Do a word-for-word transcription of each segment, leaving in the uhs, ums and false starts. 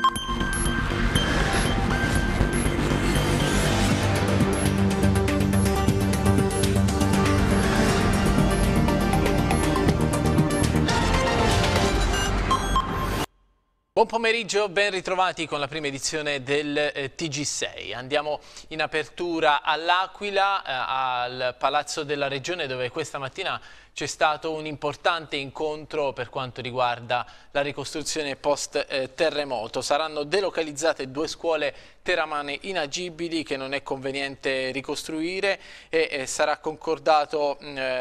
Buon pomeriggio, ben ritrovati con la prima edizione del eh, T G sei. Andiamo in apertura all'Aquila, eh, al Palazzo della Regione, dove questa mattina c'è stato un importante incontro per quanto riguarda la ricostruzione post-terremoto. Saranno delocalizzate due scuole teramane inagibili che non è conveniente ricostruire e eh, sarà concordato,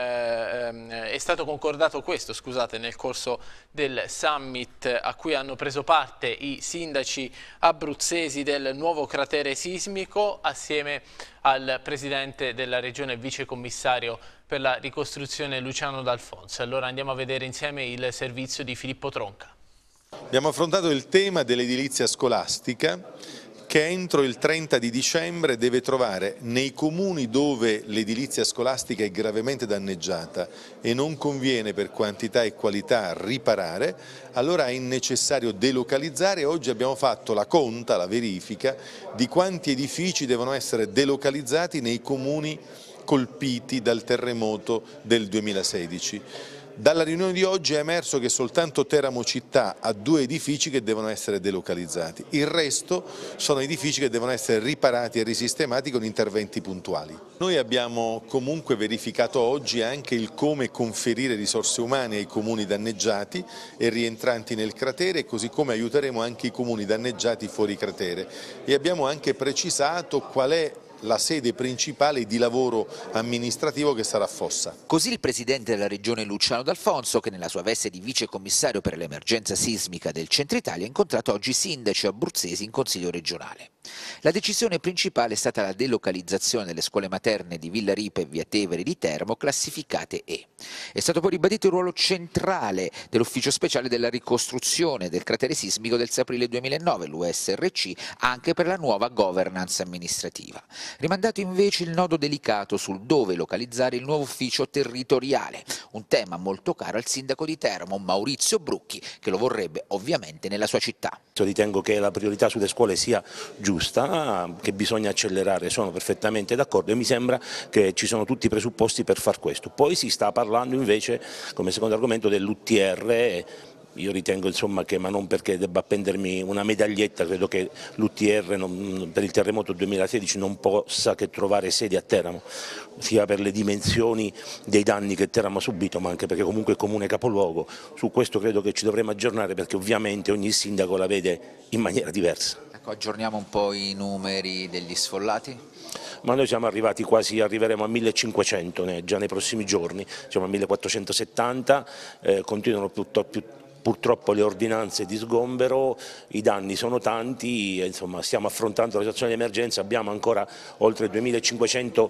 eh, è stato concordato questo, scusate, nel corso del summit a cui hanno preso parte i sindaci abruzzesi del nuovo cratere sismico assieme al presidente della regione e vicecommissario per la ricostruzione Luciano D'Alfonso. Allora andiamo a vedere insieme il servizio di Filippo Tronca. Abbiamo affrontato il tema dell'edilizia scolastica che entro il trenta di dicembre deve trovare nei comuni dove l'edilizia scolastica è gravemente danneggiata e non conviene per quantità e qualità riparare, allora è necessario delocalizzare. Oggi abbiamo fatto la conta, la verifica di quanti edifici devono essere delocalizzati nei comuni colpiti dal terremoto del duemilasedici. Dalla riunione di oggi è emerso che soltanto Teramo città ha due edifici che devono essere delocalizzati, il resto sono edifici che devono essere riparati e risistemati con interventi puntuali. Noi abbiamo comunque verificato oggi anche il come conferire risorse umane ai comuni danneggiati e rientranti nel cratere, così come aiuteremo anche i comuni danneggiati fuori cratere e abbiamo anche precisato qual è la sede principale di lavoro amministrativo che sarà a Fossa. Così il presidente della regione Luciano D'Alfonso, che nella sua veste di vicecommissario per l'emergenza sismica del Centro Italia ha incontrato oggi sindaci abruzzesi in consiglio regionale. La decisione principale è stata la delocalizzazione delle scuole materne di Villa Ripa e Via Tevere di Teramo, classificate E. È stato poi ribadito il ruolo centrale dell'ufficio speciale della ricostruzione del cratere sismico del sei aprile duemilanove, l'U S R C, anche per la nuova governance amministrativa. Rimandato invece il nodo delicato sul dove localizzare il nuovo ufficio territoriale, un tema molto caro al sindaco di Teramo, Maurizio Brucchi, che lo vorrebbe ovviamente nella sua città. Io ritengo che la priorità sulle scuole sia giusta, che bisogna accelerare, sono perfettamente d'accordo e mi sembra che ci sono tutti i presupposti per far questo. Poi si sta parlando invece, come secondo argomento, dell'U T R. Io ritengo insomma che, ma non perché debba appendermi una medaglietta, credo che l'U T R non, per il terremoto duemilasedici non possa che trovare sede a Teramo, sia per le dimensioni dei danni che Teramo ha subito, ma anche perché comunque è comune capoluogo. Su questo credo che ci dovremo aggiornare perché ovviamente ogni sindaco la vede in maniera diversa. Ecco, aggiorniamo un po' i numeri degli sfollati? Ma noi siamo arrivati quasi, arriveremo a millecinquecento né, già nei prossimi giorni, siamo a millequattrocentosettanta, eh, continuano piuttosto più purtroppo le ordinanze di sgombero, i danni sono tanti, insomma stiamo affrontando la situazione di emergenza, abbiamo ancora oltre duemilacinquecento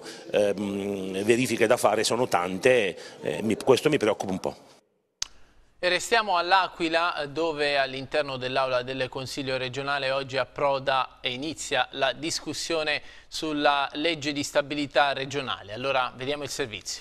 ehm, verifiche da fare, sono tante, eh, mi, questo mi preoccupa un po'. E restiamo all'Aquila, dove all'interno dell'aula del Consiglio regionale oggi approda e inizia la discussione sulla legge di stabilità regionale. Allora vediamo il servizio.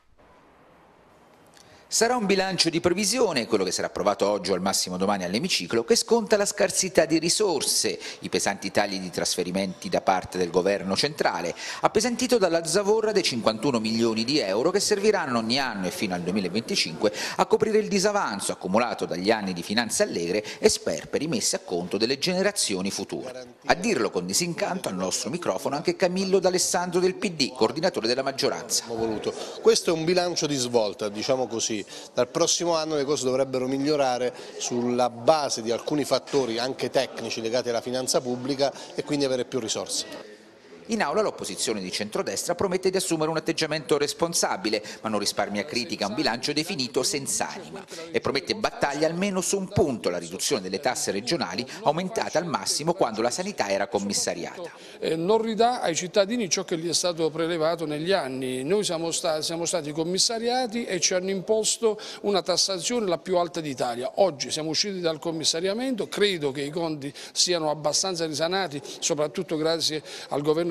Sarà un bilancio di previsione, quello che sarà approvato oggi o al massimo domani all'emiciclo, che sconta la scarsità di risorse, i pesanti tagli di trasferimenti da parte del governo centrale, appesantito dalla zavorra dei cinquantuno milioni di euro che serviranno ogni anno e fino al duemilaventicinque a coprire il disavanzo accumulato dagli anni di finanze allegre e sperperi messi a conto delle generazioni future. A dirlo con disincanto al nostro microfono anche Camillo D'Alessandro del P D, coordinatore della maggioranza. Questo è un bilancio di svolta, diciamo così. Dal prossimo anno le cose dovrebbero migliorare sulla base di alcuni fattori anche tecnici legati alla finanza pubblica e quindi avere più risorse. In aula l'opposizione di centrodestra promette di assumere un atteggiamento responsabile, ma non risparmia critica a un bilancio definito senza anima e promette battaglia almeno su un punto, la riduzione delle tasse regionali aumentata al massimo quando la sanità era commissariata. Eh, non ridà ai cittadini ciò che gli è stato prelevato negli anni. Noi siamo stati, siamo stati commissariati e ci hanno imposto una tassazione la più alta d'Italia. Oggi siamo usciti dal commissariamento, credo che i conti siano abbastanza risanati, soprattutto grazie al governo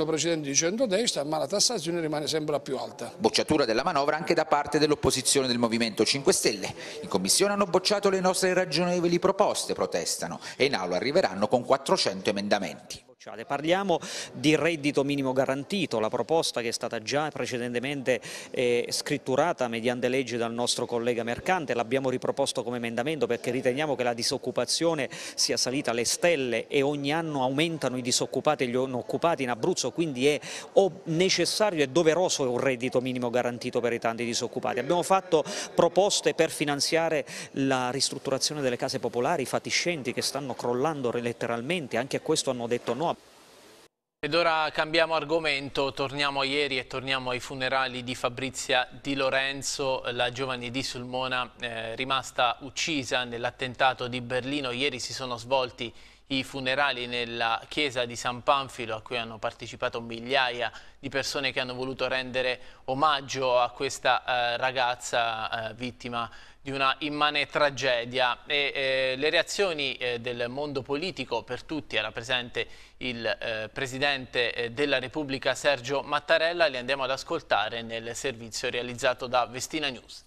governo precedente di centrodestra, ma la tassazione rimane sempre la più alta. Bocciatura della manovra anche da parte dell'opposizione del Movimento cinque Stelle. In Commissione hanno bocciato le nostre ragionevoli proposte, protestano, e in Aula arriveranno con quattrocento emendamenti. Parliamo di reddito minimo garantito, la proposta che è stata già precedentemente eh, scritturata mediante legge dal nostro collega Mercante, l'abbiamo riproposto come emendamento perché riteniamo che la disoccupazione sia salita alle stelle e ogni anno aumentano i disoccupati e gli inoccupati in Abruzzo, quindi è necessario e doveroso un reddito minimo garantito per i tanti disoccupati. Abbiamo fatto proposte per finanziare la ristrutturazione delle case popolari, i fatiscenti che stanno crollando letteralmente, anche a questo hanno detto no. Ed ora cambiamo argomento, torniamo a ieri e torniamo ai funerali di Fabrizia Di Lorenzo, la giovane di Sulmona eh, rimasta uccisa nell'attentato di Berlino. Ieri si sono svolti i funerali nella chiesa di San Panfilo, a cui hanno partecipato migliaia di persone che hanno voluto rendere omaggio a questa eh, ragazza eh, vittima di una immane tragedia. E eh, le reazioni eh, del mondo politico, per tutti era presente il eh, Presidente eh, della Repubblica Sergio Mattarella, li andiamo ad ascoltare nel servizio realizzato da Vestina News.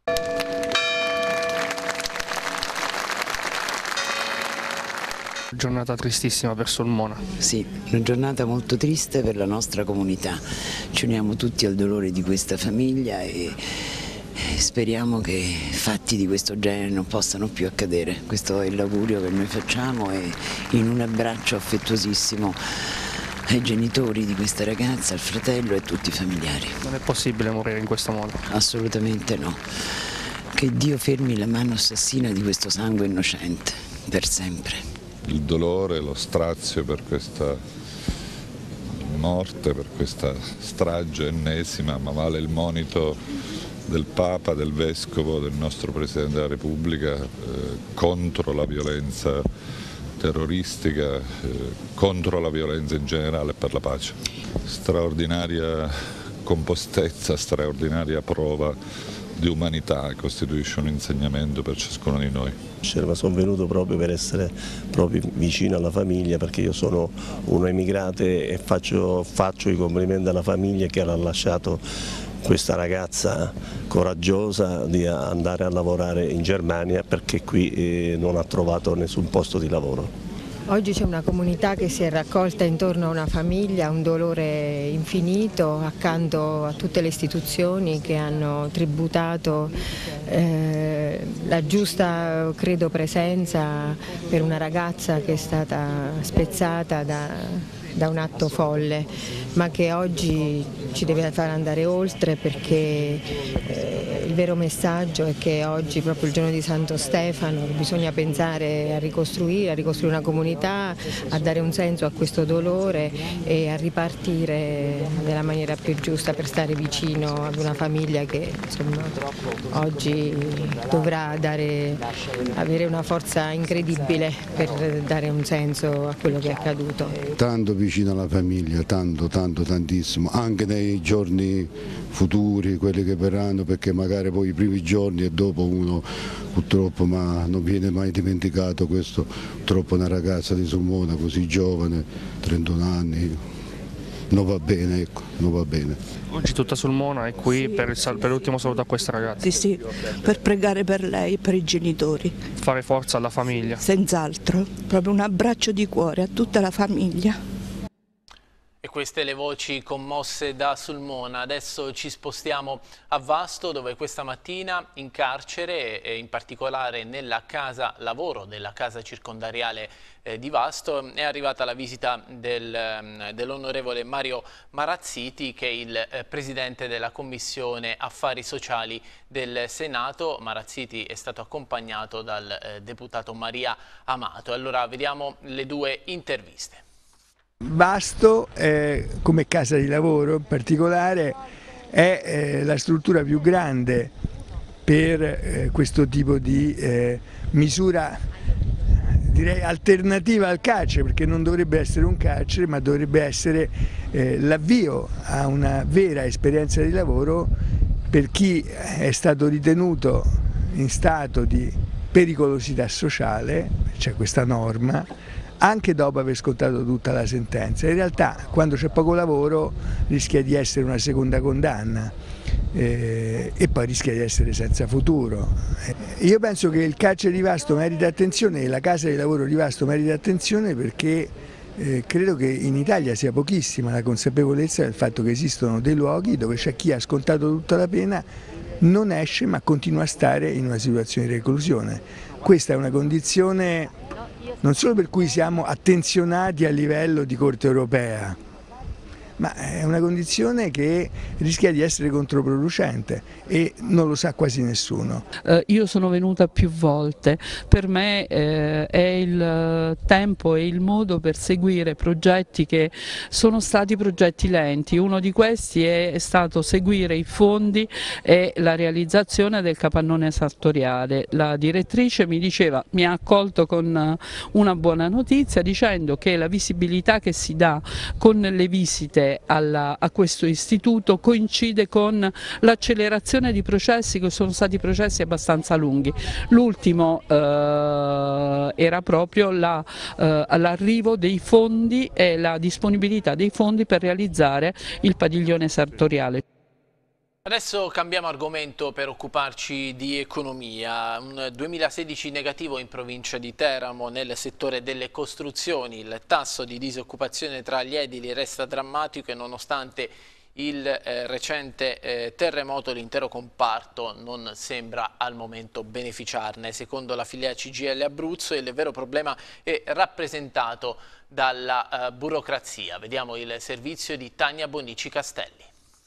Giornata tristissima per Sulmona. Sì, una giornata molto triste per la nostra comunità. Ci uniamo tutti al dolore di questa famiglia e speriamo che fatti di questo genere non possano più accadere. Questo è l'augurio che noi facciamo e in un abbraccio affettuosissimo ai genitori di questa ragazza, al fratello e a tutti i familiari. Non è possibile morire in questo modo? Assolutamente no. Che Dio fermi la mano assassina di questo sangue innocente, per sempre. Il dolore, lo strazio per questa morte, per questa strage ennesima, ma vale il monito del Papa, del Vescovo, del nostro Presidente della Repubblica eh, contro la violenza terroristica, eh, contro la violenza in generale e per la pace. Straordinaria compostezza, straordinaria prova di umanità costituisce un insegnamento per ciascuno di noi. Ma sono venuto proprio per essere proprio vicino alla famiglia, perché io sono un emigrante e faccio, faccio i complimenti alla famiglia che ha lasciato questa ragazza coraggiosa di andare a lavorare in Germania, perché qui eh, non ha trovato nessun posto di lavoro. Oggi c'è una comunità che si è raccolta intorno a una famiglia, un dolore infinito, accanto a tutte le istituzioni che hanno tributato eh, la giusta, credo, presenza per una ragazza che è stata spezzata da, da un atto folle, ma che oggi ci deve far andare oltre, perché eh, il vero messaggio è che oggi, proprio il giorno di Santo Stefano, bisogna pensare a ricostruire, a ricostruire una comunità, a dare un senso a questo dolore e a ripartire nella maniera più giusta per stare vicino ad una famiglia che insomma oggi dovrà dare, avere una forza incredibile per dare un senso a quello che è accaduto. Tanto vicino alla famiglia, tanto, tanto, tantissimo, anche nei giorni futuri, quelli che verranno, perché magari poi i primi giorni e dopo uno purtroppo, ma non viene mai dimenticato questo, purtroppo una ragazza di Sulmona così giovane, trentuno anni, non va bene, ecco, non va bene. Oggi tutta Sulmona è qui per, il, per l'ultimo saluto a questa ragazza. Sì, sì, per pregare per lei e per i genitori. Fare forza alla famiglia. Senz'altro, proprio un abbraccio di cuore a tutta la famiglia. E queste le voci commosse da Sulmona. Adesso ci spostiamo a Vasto, dove questa mattina in carcere, e in particolare nella casa lavoro della casa circondariale eh, di Vasto, è arrivata la visita del, eh, dell'onorevole Mario Marazziti, che è il eh, presidente della Commissione Affari Sociali del Senato. Marazziti è stato accompagnato dal eh, deputato Maria Amato. Allora vediamo le due interviste. Vasto, eh, come casa di lavoro in particolare, è eh, la struttura più grande per eh, questo tipo di eh, misura, direi alternativa al carcere, perché non dovrebbe essere un carcere, ma dovrebbe essere eh, l'avvio a una vera esperienza di lavoro per chi è stato ritenuto in stato di pericolosità sociale. c'è questa norma, anche dopo aver scontato tutta la sentenza. In realtà quando c'è poco lavoro rischia di essere una seconda condanna eh, e poi rischia di essere senza futuro. Io penso che il carcere di Vasto merita attenzione e la casa di lavoro di Vasto merita attenzione perché eh, credo che in Italia sia pochissima la consapevolezza del fatto che esistono dei luoghi dove c'è chi ha scontato tutta la pena, non esce ma continua a stare in una situazione di reclusione. Questa è una condizione non solo per cui siamo attenzionati a livello di Corte europea, ma è una condizione che rischia di essere controproducente e non lo sa quasi nessuno. Eh, io sono venuta più volte, per me eh, è il tempo e il modo per seguire progetti che sono stati progetti lenti. Uno di questi è stato seguire i fondi e la realizzazione del capannone sartoriale. La direttrice mi diceva, mi ha accolto con una buona notizia dicendo che la visibilità che si dà con le visite Alla, a questo istituto coincide con l'accelerazione di processi che sono stati processi abbastanza lunghi. L'ultimo eh, era proprio l'arrivo eh, dei fondi e la disponibilità dei fondi per realizzare il padiglione sartoriale. Adesso cambiamo argomento per occuparci di economia. Un duemilasedici negativo in provincia di Teramo nel settore delle costruzioni. Il tasso di disoccupazione tra gli edili resta drammatico e nonostante il eh, recente eh, terremoto l'intero comparto non sembra al momento beneficiarne. Secondo la filiera C G I L Abruzzo il vero problema è rappresentato dalla eh, burocrazia. Vediamo il servizio di Tania Bonici Castelli.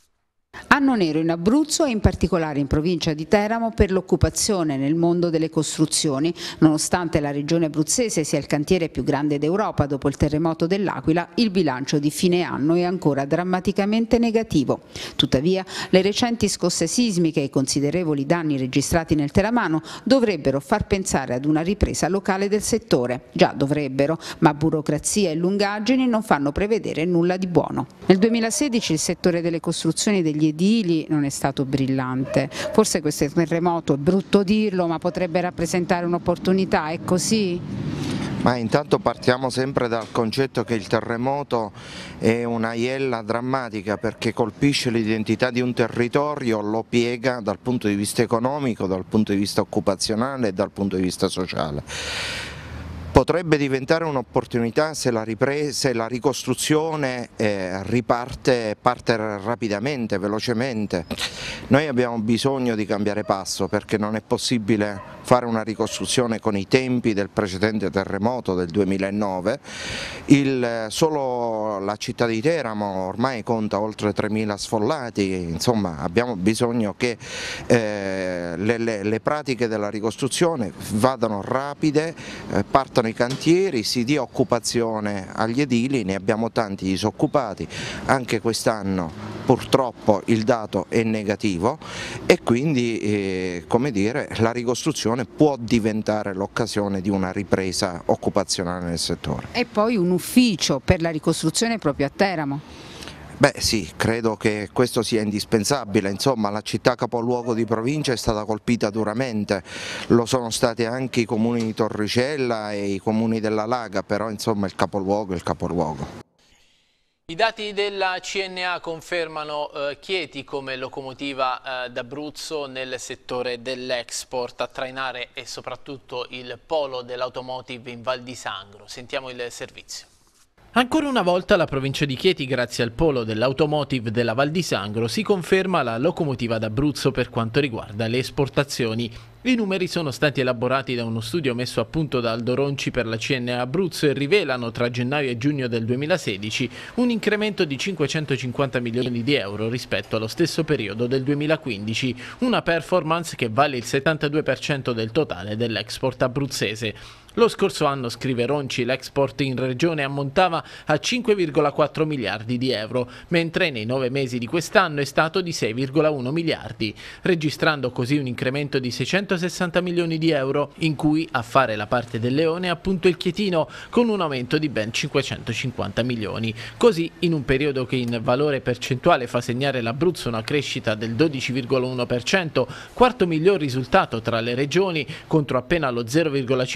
Anno nero in Abruzzo e in particolare in provincia di Teramo per l'occupazione nel mondo delle costruzioni. Nonostante la regione abruzzese sia il cantiere più grande d'Europa dopo il terremoto dell'Aquila, il bilancio di fine anno è ancora drammaticamente negativo. Tuttavia, le recenti scosse sismiche e i considerevoli danni registrati nel Teramano dovrebbero far pensare ad una ripresa locale del settore. Già dovrebbero, ma burocrazia e lungaggini non fanno prevedere nulla di buono. Nel duemilasedici il settore delle costruzioni degli edili non è stato brillante. Forse questo terremoto, è brutto dirlo, ma potrebbe rappresentare un'opportunità, è così? Ma intanto partiamo sempre dal concetto che il terremoto è una iella drammatica perché colpisce l'identità di un territorio, lo piega dal punto di vista economico, dal punto di vista occupazionale e dal punto di vista sociale. Potrebbe diventare un'opportunità se la, se la ricostruzione eh, riparte parte rapidamente, velocemente. Noi abbiamo bisogno di cambiare passo perché non è possibile fare una ricostruzione con i tempi del precedente terremoto del duemilanove. Il, solo la città di Teramo ormai conta oltre tremila sfollati, insomma abbiamo bisogno che eh, le, le, le pratiche della ricostruzione vadano rapide, eh, partano i cantieri, si dia occupazione agli edili, ne abbiamo tanti disoccupati, anche quest'anno purtroppo il dato è negativo e quindi eh, come dire, la ricostruzione può diventare l'occasione di una ripresa occupazionale nel settore. E poi un ufficio per la ricostruzione proprio a Teramo? Beh sì, credo che questo sia indispensabile, insomma la città capoluogo di provincia è stata colpita duramente, lo sono stati anche i comuni di Torricella e i comuni della Laga, però insomma il capoluogo è il capoluogo. I dati della C N A confermano eh, Chieti come locomotiva eh, d'Abruzzo nel settore dell'export, a trainare e soprattutto il polo dell'automotive in Val di Sangro. Sentiamo il servizio. Ancora una volta la provincia di Chieti, grazie al polo dell'automotive della Val di Sangro, si conferma la locomotiva d'Abruzzo per quanto riguarda le esportazioni. I numeri sono stati elaborati da uno studio messo a punto da Aldo Ronci per la C N A Abruzzo e rivelano tra gennaio e giugno del duemilasedici un incremento di cinquecentocinquanta milioni di euro rispetto allo stesso periodo del duemilaquindici, una performance che vale il settantadue per cento del totale dell'export abruzzese. Lo scorso anno, scrive Ronci, l'export in regione ammontava a cinque virgola quattro miliardi di euro, mentre nei nove mesi di quest'anno è stato di sei virgola uno miliardi, registrando così un incremento di seicentosessanta milioni di euro, in cui a fare la parte del leone è appunto il Chietino, con un aumento di ben cinquecentocinquanta milioni. Così, in un periodo che in valore percentuale fa segnare l'Abruzzo una crescita del dodici virgola uno per cento, quarto miglior risultato tra le regioni, contro appena lo zero virgola cinque per cento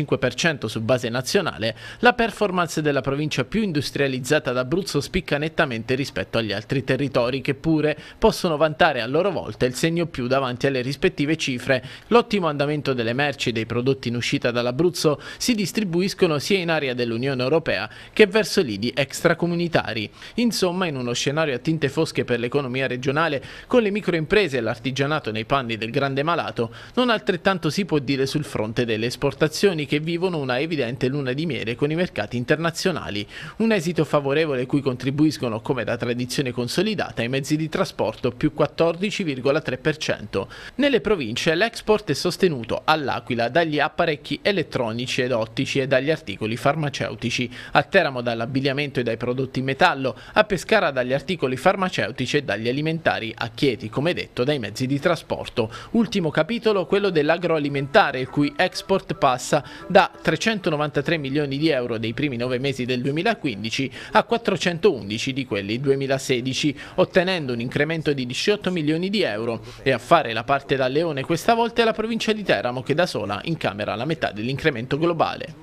cento su base nazionale, la performance della provincia più industrializzata d'Abruzzo spicca nettamente rispetto agli altri territori, che pure possono vantare a loro volta il segno più davanti alle rispettive cifre. L'ottimo andamento delle merci e dei prodotti in uscita dall'Abruzzo si distribuiscono sia in area dell'Unione Europea che verso lidi extracomunitari. Insomma, in uno scenario a tinte fosche per l'economia regionale, con le microimprese e l'artigianato nei panni del grande malato, non altrettanto si può dire sul fronte delle esportazioni, che vivono una evidente luna di miele con i mercati internazionali. Un esito favorevole cui contribuiscono, come da tradizione consolidata, i mezzi di trasporto, più quattordici virgola tre per cento. Nelle province l'export è sostenuto all'Aquila dagli apparecchi elettronici ed ottici e dagli articoli farmaceutici, a Teramo dall'abbigliamento e dai prodotti in metallo, a Pescara dagli articoli farmaceutici e dagli alimentari, a Chieti, come detto, dai mezzi di trasporto. Ultimo capitolo quello dell'agroalimentare, il cui export passa da trecentonovantatré milioni di euro dei primi nove mesi del duemilaquindici a quattrocentoundici di quelli duemilasedici, ottenendo un incremento di diciotto milioni di euro, e a fare la parte da leone questa volta è la provincia di Teramo, che da sola incamera la metà dell'incremento globale.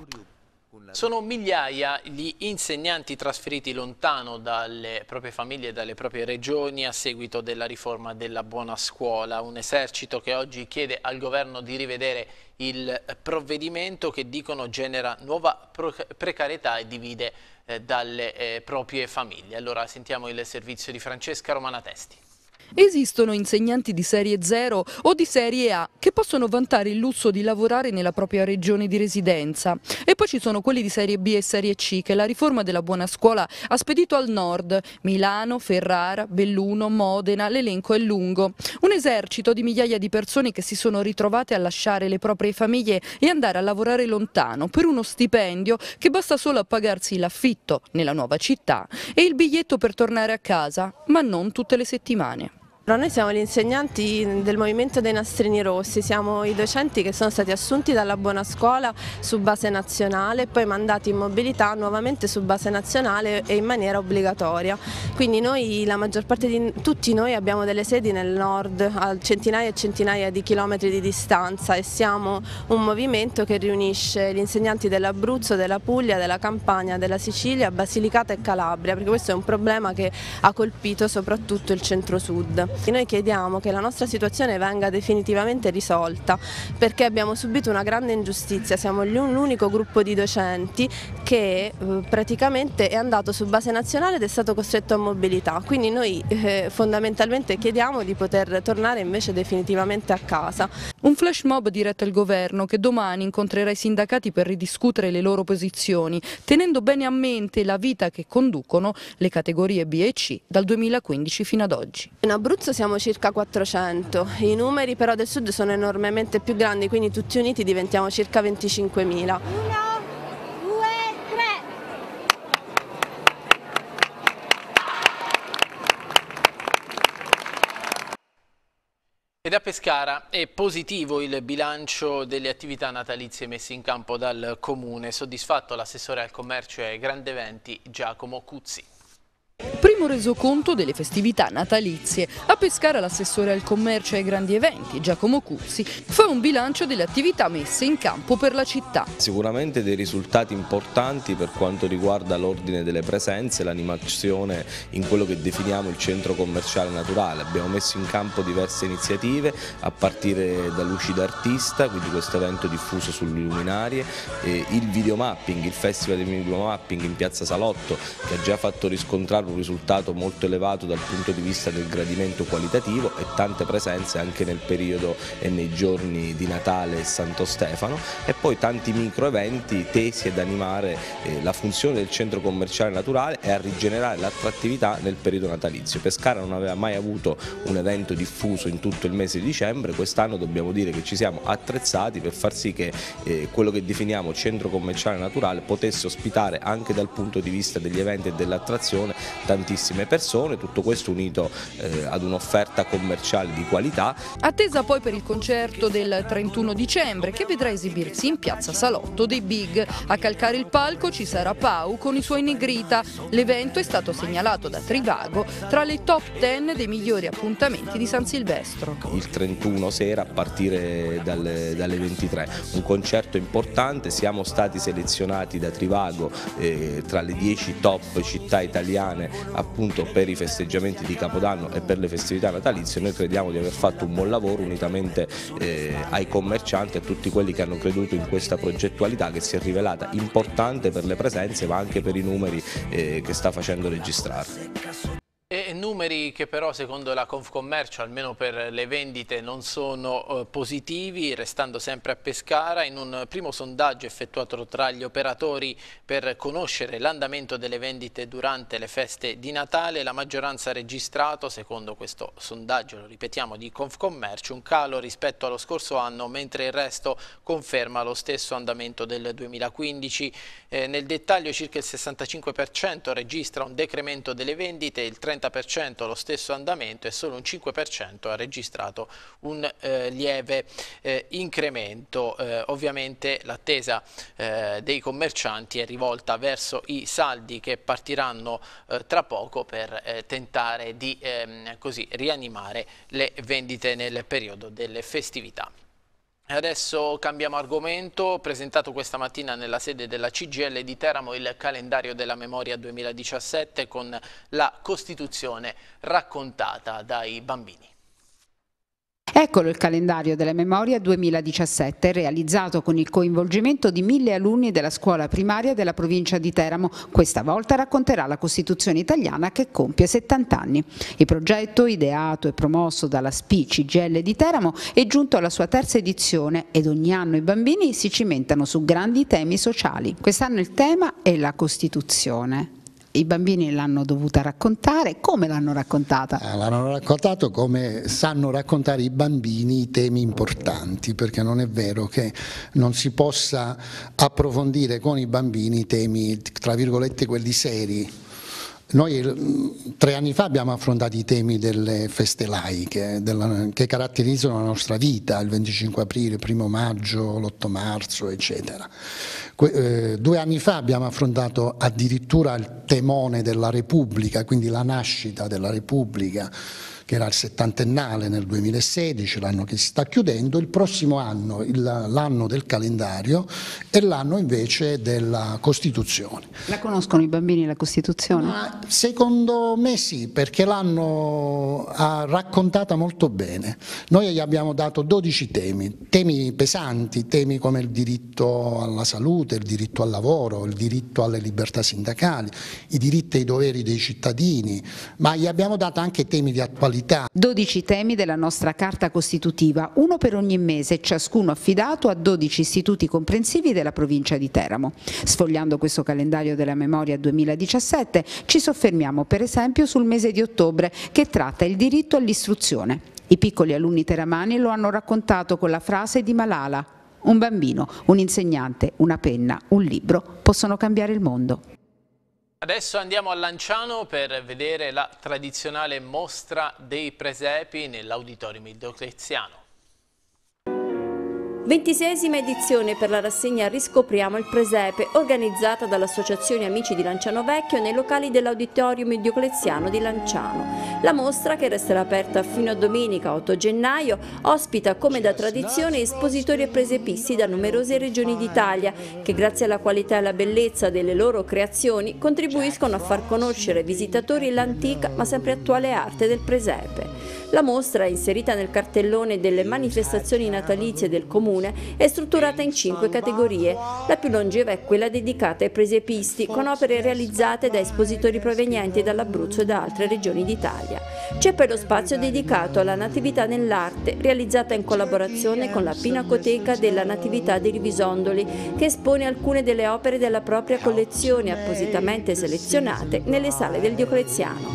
Sono migliaia gli insegnanti trasferiti lontano dalle proprie famiglie e dalle proprie regioni a seguito della riforma della buona scuola, un esercito che oggi chiede al governo di rivedere il provvedimento che dicono genera nuova precarietà e divide eh, dalle eh, proprie famiglie. Allora sentiamo il servizio di Francesca Romanatesti. Esistono insegnanti di serie zero o di serie A che possono vantare il lusso di lavorare nella propria regione di residenza, e poi ci sono quelli di serie B e serie C che la riforma della buona scuola ha spedito al nord: Milano, Ferrara, Belluno, Modena, l'elenco è lungo. Un esercito di migliaia di persone che si sono ritrovate a lasciare le proprie famiglie e andare a lavorare lontano per uno stipendio che basta solo a pagarsi l'affitto nella nuova città e il biglietto per tornare a casa, ma non tutte le settimane. Noi siamo gli insegnanti del Movimento dei Nastrini Rossi, siamo i docenti che sono stati assunti dalla buona scuola su base nazionale e poi mandati in mobilità nuovamente su base nazionale e in maniera obbligatoria. Quindi noi, la maggior parte di tutti noi abbiamo delle sedi nel nord a centinaia e centinaia di chilometri di distanza, e siamo un movimento che riunisce gli insegnanti dell'Abruzzo, della Puglia, della Campania, della Sicilia, Basilicata e Calabria, perché questo è un problema che ha colpito soprattutto il centro-sud. Noi chiediamo che la nostra situazione venga definitivamente risolta, perché abbiamo subito una grande ingiustizia. Siamo l'unico gruppo di docenti che eh, praticamente è andato su base nazionale ed è stato costretto a mobilità, quindi noi eh, fondamentalmente chiediamo di poter tornare invece definitivamente a casa. Un flash mob diretto al governo che domani incontrerà i sindacati per ridiscutere le loro posizioni, tenendo bene a mente la vita che conducono le categorie B e C dal duemilaquindici fino ad oggi. In Abruzzo siamo circa quattrocento, i numeri però del sud sono enormemente più grandi, quindi tutti uniti diventiamo circa venticinquemila. Uno, due, tre. Ed a Pescara è positivo il bilancio delle attività natalizie messe in campo dal Comune. Soddisfatto l'assessore al commercio e ai grandi eventi Giacomo Cuzzi. Primo resoconto delle festività natalizie. A Pescara l'assessore al commercio e ai grandi eventi Giacomo Cuzzi fa un bilancio delle attività messe in campo per la città. Sicuramente dei risultati importanti per quanto riguarda l'ordine delle presenze, l'animazione in quello che definiamo il centro commerciale naturale. Abbiamo messo in campo diverse iniziative a partire da Luci d'Artista, quindi questo evento diffuso sulle luminarie, e il videomapping, il festival del videomapping in piazza Salotto, che ha già fatto riscontrare un risultato molto elevato dal punto di vista del gradimento qualitativo, e tante presenze anche nel periodo e nei giorni di Natale e Santo Stefano, e poi tanti micro eventi tesi ad animare eh, la funzione del centro commerciale naturale e a rigenerare l'attrattività nel periodo natalizio. Pescara non aveva mai avuto un evento diffuso in tutto il mese di dicembre, quest'anno dobbiamo dire che ci siamo attrezzati per far sì che eh, quello che definiamo centro commerciale naturale potesse ospitare anche dal punto di vista degli eventi e dell'attrazione tantissimi tantissime persone, tutto questo unito eh, ad un'offerta commerciale di qualità. Attesa poi per il concerto del trentuno dicembre che vedrà esibirsi in piazza Salotto dei Big. A calcare il palco ci sarà Pau con i suoi Negrita. L'evento è stato segnalato da Trivago tra le top ten dei migliori appuntamenti di San Silvestro. Il trentuno sera a partire dalle, dalle ventitré, un concerto importante, siamo stati selezionati da Trivago eh, tra le dieci top città italiane appunto per i festeggiamenti di Capodanno e per le festività natalizie. Noi crediamo di aver fatto un buon lavoro unitamente eh, ai commercianti e a tutti quelli che hanno creduto in questa progettualità che si è rivelata importante per le presenze ma anche per i numeri eh, che sta facendo registrare. E numeri che però secondo la Confcommercio, almeno per le vendite, non sono eh, positivi, restando sempre a Pescara. In un primo sondaggio effettuato tra gli operatori per conoscere l'andamento delle vendite durante le feste di Natale, la maggioranza ha registrato, secondo questo sondaggio, lo ripetiamo, di Confcommercio, un calo rispetto allo scorso anno, mentre il resto conferma lo stesso andamento del duemilaquindici. Eh, nel dettaglio circa il sessantacinque per cento registra un decremento delle vendite, il trenta per cento lo stesso andamento e solo un cinque per cento ha registrato un eh, lieve eh, incremento. Eh, ovviamente l'attesa eh, dei commercianti è rivolta verso i saldi che partiranno eh, tra poco per eh, tentare di ehm, così rianimare le vendite nel periodo delle festività. Adesso cambiamo argomento. Presentato questa mattina nella sede della C G I L di Teramo il calendario della memoria duemiladiciassette con la Costituzione raccontata dai bambini. Eccolo il calendario della memoria duemiladiciassette, realizzato con il coinvolgimento di mille alunni della scuola primaria della provincia di Teramo. Questa volta racconterà la Costituzione italiana che compie settanta anni. Il progetto, ideato e promosso dalla S P I C G I L di Teramo, è giunto alla sua terza edizione ed ogni anno i bambini si cimentano su grandi temi sociali. Quest'anno il tema è la Costituzione. I bambini l'hanno dovuta raccontare, come l'hanno raccontata? L'hanno raccontato come sanno raccontare i bambini i temi importanti, perché non è vero che non si possa approfondire con i bambini i temi, tra virgolette, quelli seri. Noi tre anni fa abbiamo affrontato i temi delle feste laiche della, che caratterizzano la nostra vita, il venticinque aprile, il primo maggio, l'otto marzo, eccetera. Que, eh, due anni fa abbiamo affrontato addirittura il temone della Repubblica, quindi la nascita della Repubblica, che era il settantennale nel duemilasedici, l'anno che si sta chiudendo. Il prossimo anno, l'anno del calendario, è l'anno invece della Costituzione. La conoscono i bambini la Costituzione? Ma secondo me sì, perché l'hanno raccontata molto bene. Noi gli abbiamo dato dodici temi, temi pesanti, temi come il diritto alla salute, il diritto al lavoro, il diritto alle libertà sindacali, i diritti e i doveri dei cittadini, ma gli abbiamo dato anche temi di attualità. dodici temi della nostra Carta Costitutiva, uno per ogni mese, ciascuno affidato a dodici istituti comprensivi della provincia di Teramo. Sfogliando questo calendario della memoria duemiladiciassette ci soffermiamo per esempio sul mese di ottobre, che tratta il diritto all'istruzione. I piccoli alunni teramani lo hanno raccontato con la frase di Malala: un bambino, un insegnante, una penna, un libro possono cambiare il mondo. Adesso andiamo a Lanciano per vedere la tradizionale mostra dei presepi nell'Auditorium Diocleziano. ventiseiesima edizione per la rassegna Riscopriamo il Presepe, organizzata dall'Associazione Amici di Lanciano Vecchio nei locali dell'Auditorium Diocleziano di Lanciano. La mostra, che resterà aperta fino a domenica otto gennaio, ospita come da tradizione espositori e presepisti da numerose regioni d'Italia che, grazie alla qualità e alla bellezza delle loro creazioni, contribuiscono a far conoscere ai visitatori l'antica ma sempre attuale arte del presepe. La mostra, inserita nel cartellone delle manifestazioni natalizie del Comune, è strutturata in cinque categorie. La più longeva è quella dedicata ai presepisti, con opere realizzate da espositori provenienti dall'Abruzzo e da altre regioni d'Italia. C'è poi lo spazio dedicato alla Natività nell'arte, realizzata in collaborazione con la Pinacoteca della Natività di Rivisondoli, che espone alcune delle opere della propria collezione appositamente selezionate nelle sale del Diocleziano.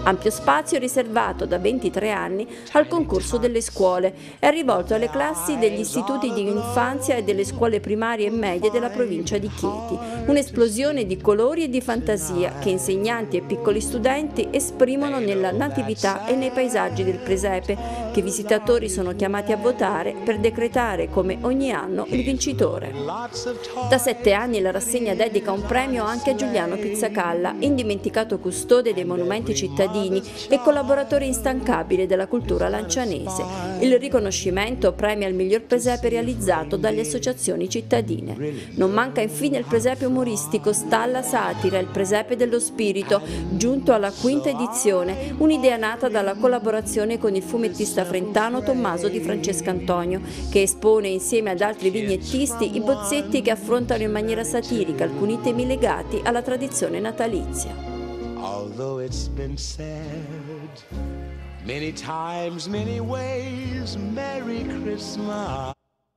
Ampio spazio riservato da ventitré anni al concorso delle scuole. È rivolto alle classi degli istituti di infanzia e delle scuole primarie e medie della provincia di Chieti. Un'esplosione di colori e di fantasia che insegnanti e piccoli studenti esprimono nella natività e nei paesaggi del presepe, che i visitatori sono chiamati a votare per decretare come ogni anno il vincitore. Da sette anni la rassegna dedica un premio anche a Giuliano Pizzacalla, indimenticato custode dei monumenti cittadini e collaboratore instancabile della cultura lancianese. Il riconoscimento premia il miglior presepe realizzato dalle associazioni cittadine. Non manca infine il presepe umoristico Stalla Satira, il presepe dello spirito, giunto alla quinta edizione, un'idea nata dalla collaborazione con il fumettista frentano Tommaso Di Francescantonio, che espone insieme ad altri vignettisti i bozzetti che affrontano in maniera satirica alcuni temi legati alla tradizione natalizia. Although it's been said many times, many ways, Merry Christmas.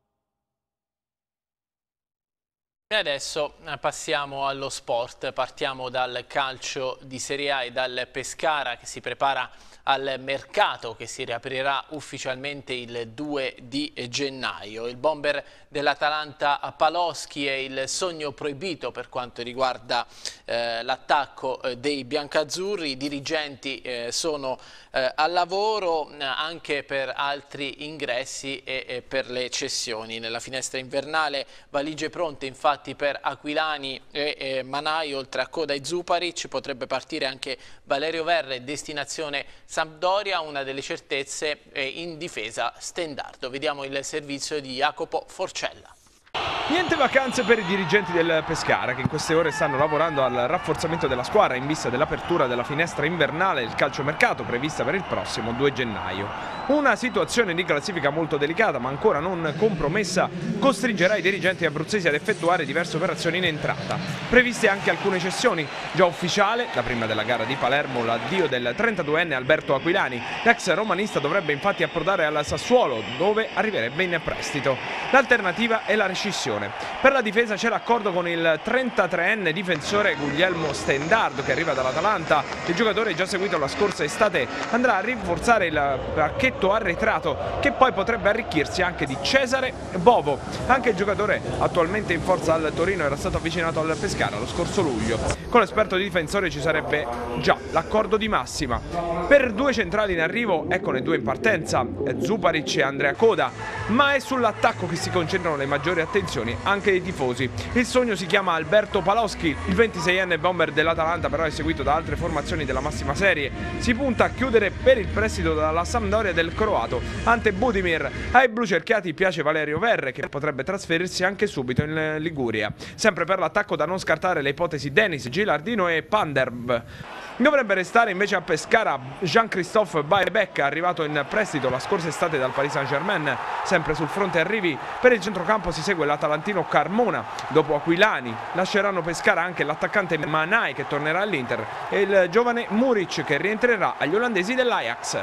E adesso passiamo allo sport, partiamo dal calcio di Serie A e dal Pescara che si prepara al mercato che si riaprirà ufficialmente il due di gennaio. Il bomber dell'Atalanta Paloschi è il sogno proibito per quanto riguarda eh, l'attacco eh, dei biancazzurri. I dirigenti eh, sono eh, al lavoro eh, anche per altri ingressi e, e per le cessioni. Nella finestra invernale valigie pronte infatti per Aquilani e, e Manai, oltre a Coda e Zuparic potrebbe partire anche Valerio Verre, destinazione Sampdoria. Una delle certezze è in difesa Stendardo. Vediamo il servizio di Jacopo Forcella. Niente vacanze per i dirigenti del Pescara che in queste ore stanno lavorando al rafforzamento della squadra in vista dell'apertura della finestra invernale del calciomercato prevista per il prossimo due gennaio. Una situazione di classifica molto delicata ma ancora non compromessa costringerà i dirigenti abruzzesi ad effettuare diverse operazioni in entrata. Previste anche alcune cessioni. Già ufficiale, la prima della gara di Palermo, l'addio del trentaduenne Alberto Aquilani. L'ex romanista dovrebbe infatti approdare al Sassuolo dove arriverebbe in prestito. L'alternativa è la rescissione. Per la difesa c'è l'accordo con il trentatreenne difensore Guglielmo Stendardo che arriva dall'Atalanta. Il giocatore, già seguito la scorsa estate, andrà a rinforzare il pacchetto arretrato che poi potrebbe arricchirsi anche di Cesare Bovo. Anche il giocatore attualmente in forza al Torino era stato avvicinato al Pescara lo scorso luglio. Con l'esperto difensore ci sarebbe già l'accordo di massima. Per due centrali in arrivo, eccone due in partenza, Zuparic e Andrea Coda, ma è sull'attacco che si concentrano le maggiori attenzioni anche dei tifosi. Il sogno si chiama Alberto Paloschi, il ventiseienne bomber dell'Atalanta però è seguito da altre formazioni della massima serie. Si punta a chiudere per il prestito dalla Sampdoria del croato Ante Budimir. Ai blu cerchiati piace Valerio Verre che potrebbe trasferirsi anche subito in Liguria. Sempre per l'attacco da non scartare le ipotesi Denis, Gilardino e Panderb. Dovrebbe restare invece a Pescara Jean-Christophe Baebec, arrivato in prestito la scorsa estate dal Paris Saint-Germain. Sempre sul fronte arrivi, per il centrocampo si segue l'Atalantino Carmona. Dopo Aquilani lasceranno Pescara anche l'attaccante Manai che tornerà all'Inter e il giovane Muric che rientrerà agli olandesi dell'Ajax.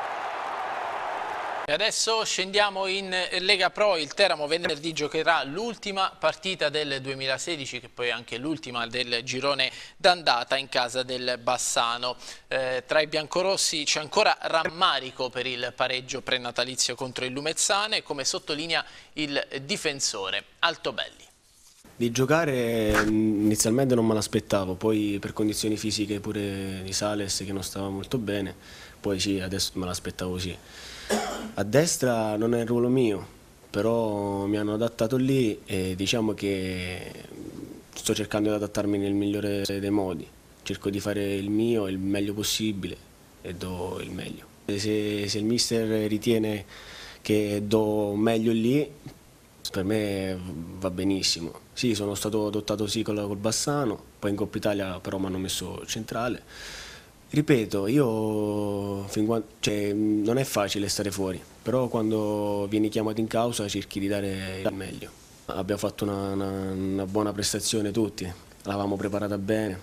E adesso scendiamo in Lega Pro. Il Teramo venerdì giocherà l'ultima partita del duemilasedici, che poi è anche l'ultima del girone d'andata in casa del Bassano. Eh, tra i biancorossi c'è ancora rammarico per il pareggio prenatalizio contro il Lumezzane, come sottolinea il difensore Altobelli. Di giocare inizialmente non me l'aspettavo, poi per condizioni fisiche pure di Sales che non stava molto bene, poi sì, adesso me l'aspettavo sì. A destra non è il ruolo mio, però mi hanno adattato lì e diciamo che sto cercando di adattarmi nel migliore dei modi. Cerco di fare il mio, il meglio possibile e do il meglio. Se, se il mister ritiene che do meglio lì, per me va benissimo. Sì, sono stato adottato sì col, col Bassano, poi in Coppa Italia però mi hanno messo centrale. Ripeto, io fin quando, cioè, non è facile stare fuori, però quando vieni chiamato in causa cerchi di dare il meglio. Abbiamo fatto una, una, una buona prestazione tutti, l'avevamo preparata bene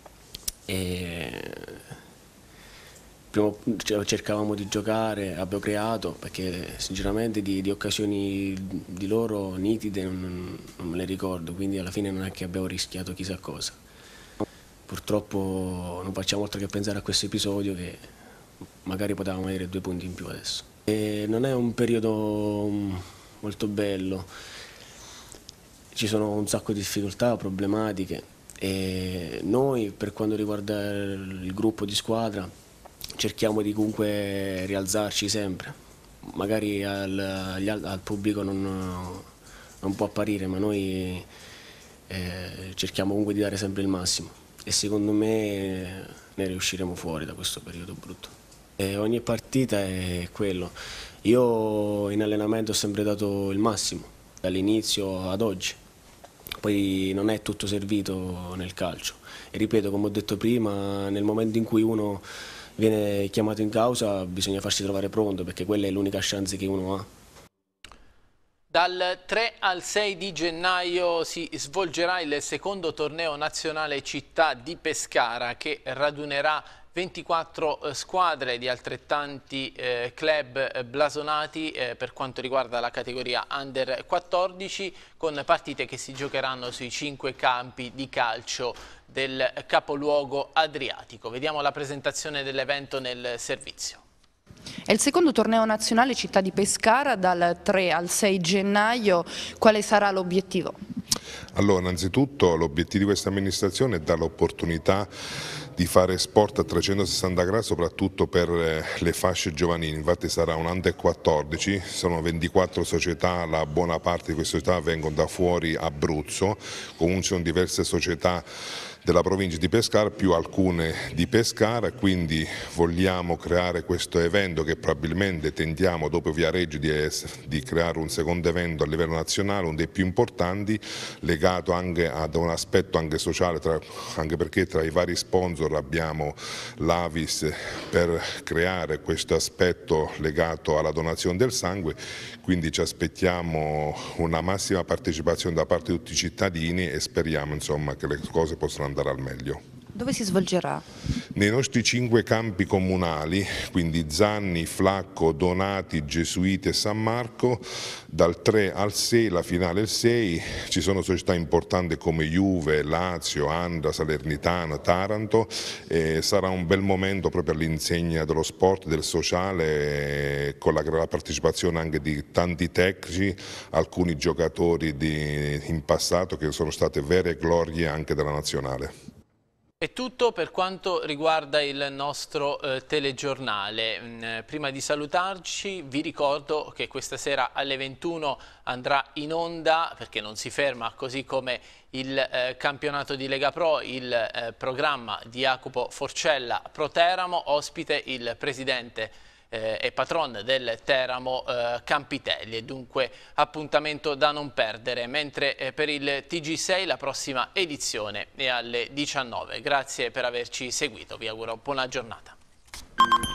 e prima cercavamo di giocare, abbiamo creato, perché sinceramente di, di occasioni di loro nitide non, non me le ricordo, quindi alla fine non è che abbiamo rischiato chissà cosa. purtroppo non facciamo altro che pensare a questo episodio, che magari potevamo avere due punti in più adesso. E non è un periodo molto bello, ci sono un sacco di difficoltà, problematiche, e noi, per quanto riguarda il gruppo di squadra, cerchiamo di comunque rialzarci sempre. Magari al, al pubblico non, non può apparire, ma noi eh, cerchiamo comunque di dare sempre il massimo, e secondo me ne riusciremo fuori da questo periodo brutto. E ogni partita è quello. Io in allenamento ho sempre dato il massimo, dall'inizio ad oggi. Poi non è tutto servito nel calcio. E ripeto, come ho detto prima, nel momento in cui uno viene chiamato in causa bisogna farsi trovare pronto, perché quella è l'unica chance che uno ha. Dal tre al sei di gennaio si svolgerà il secondo torneo nazionale Città di Pescara, che radunerà ventiquattro squadre di altrettanti eh, club blasonati eh, per quanto riguarda la categoria under quattordici, con partite che si giocheranno sui cinque campi di calcio del capoluogo adriatico. Vediamo la presentazione dell'evento nel servizio. È il secondo torneo nazionale Città di Pescara, dal tre al sei gennaio. Quale sarà l'obiettivo? Allora, innanzitutto l'obiettivo di questa amministrazione è dare l'opportunità di fare sport a trecentosessanta gradi, soprattutto per le fasce giovanili. Infatti sarà un under quattordici, sono ventiquattro società, la buona parte di queste società vengono da fuori Abruzzo, comunque sono diverse società della provincia di Pescara più alcune di Pescara, quindi vogliamo creare questo evento che probabilmente tendiamo dopo Viareggio di, di creare un secondo evento a livello nazionale, uno dei più importanti, legato anche ad un aspetto anche sociale, tra, anche perché tra i vari sponsor abbiamo l'Avis per creare questo aspetto legato alla donazione del sangue, quindi ci aspettiamo una massima partecipazione da parte di tutti i cittadini e speriamo insomma che le cose possano andare al meglio. Dove si svolgerà? Nei nostri cinque campi comunali, quindi Zanni, Flacco, Donati, Gesuiti e San Marco, dal tre al sei, la finale il sei, ci sono società importanti come Juve, Lazio, Andra, Salernitana, Taranto, e sarà un bel momento proprio all'insegna dello sport, del sociale, con la, la partecipazione anche di tanti tecnici, alcuni giocatori di, in passato che sono state vere glorie anche della nazionale. È tutto per quanto riguarda il nostro eh, telegiornale. Mm, prima di salutarci vi ricordo che questa sera alle ventuno andrà in onda, perché non si ferma, così come il eh, campionato di Lega Pro, il eh, programma di Jacopo Forcella Pro Teramo, ospite il presidente Eh, e patron del Teramo eh, Campitelli, e dunque appuntamento da non perdere, mentre eh, per il T G sei la prossima edizione è alle diciannove. Grazie per averci seguito, vi auguro buona giornata.